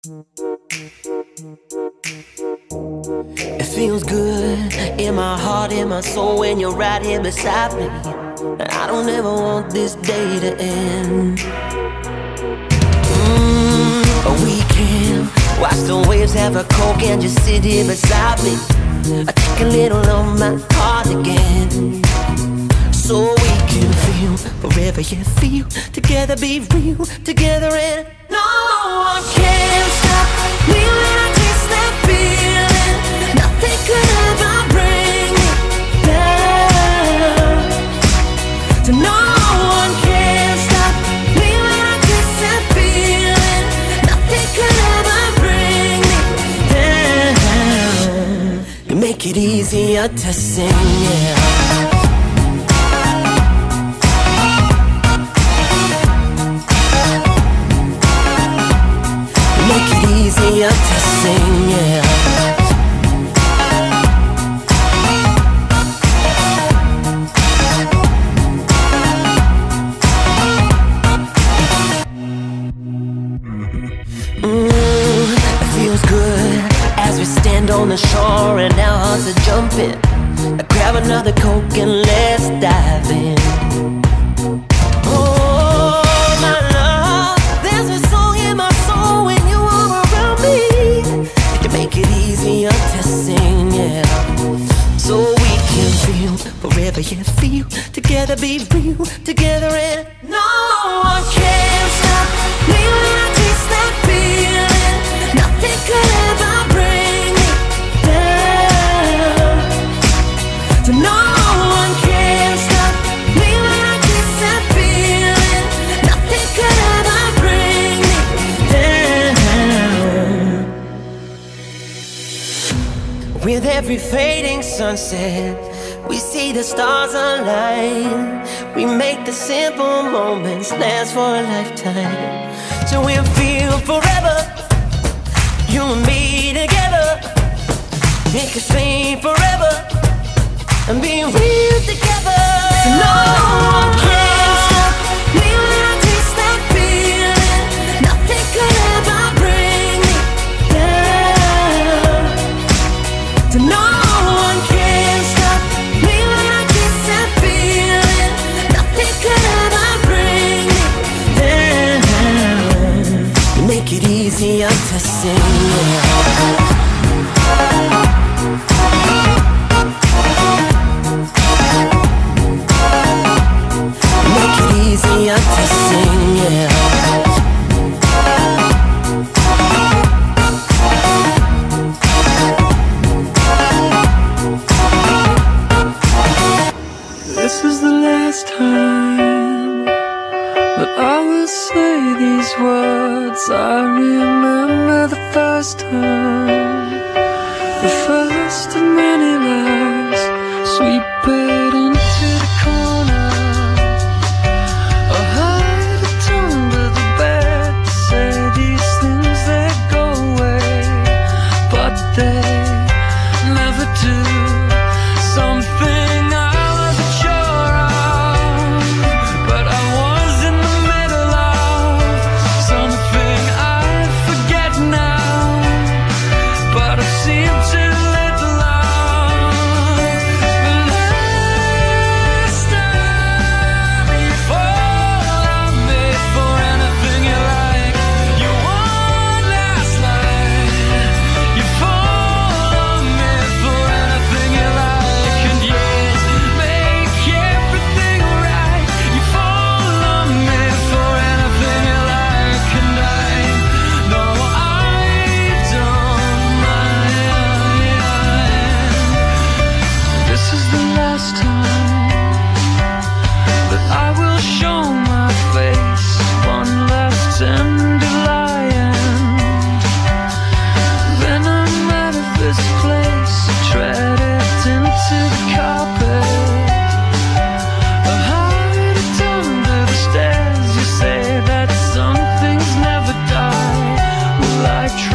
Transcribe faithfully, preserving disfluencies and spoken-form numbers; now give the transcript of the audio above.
It feels good in my heart, in my soul when you're right here beside me. And I don't ever want this day to end. Mm, we can watch the waves, have a coke and just sit here beside me. I take a little of my heart again, so we can feel forever, yeah, feel together, be real together, and no one can stop me when I taste that feeling. Nothing could ever bring me down. So no one can stop me when I taste that feeling. Nothing could ever bring me down. You make it easier to sing, yeah. Easier to sing, yeah. Mm, it feels good as we stand on the shore and our hearts are jumping. Grab another Coke and let's dive in. So we can feel forever, yeah, feel together, be real together, and no one can stop me when I taste that feeling. Nothing could ever bring me down. So no one can stop me when I taste that feeling. Nothing could ever bring me down. With every fading sunset, we see the stars align. We make the simple moments last for a lifetime. So we'll feel forever, you and me together. Make us fade forever and be real together. So no one can stop me when I taste that feeling. Nothing could ever bring me down. So no one can stop me when I taste that feeling. Nothing could ever bring me down. You make it easier to sing, yeah. You make it easier to sing, yeah. This is the last time that I will say these words. I remember the first time, the first of many lies, sweep it into the corner. I hide it under the bed, say these things that go away, but they never do. Something I I try.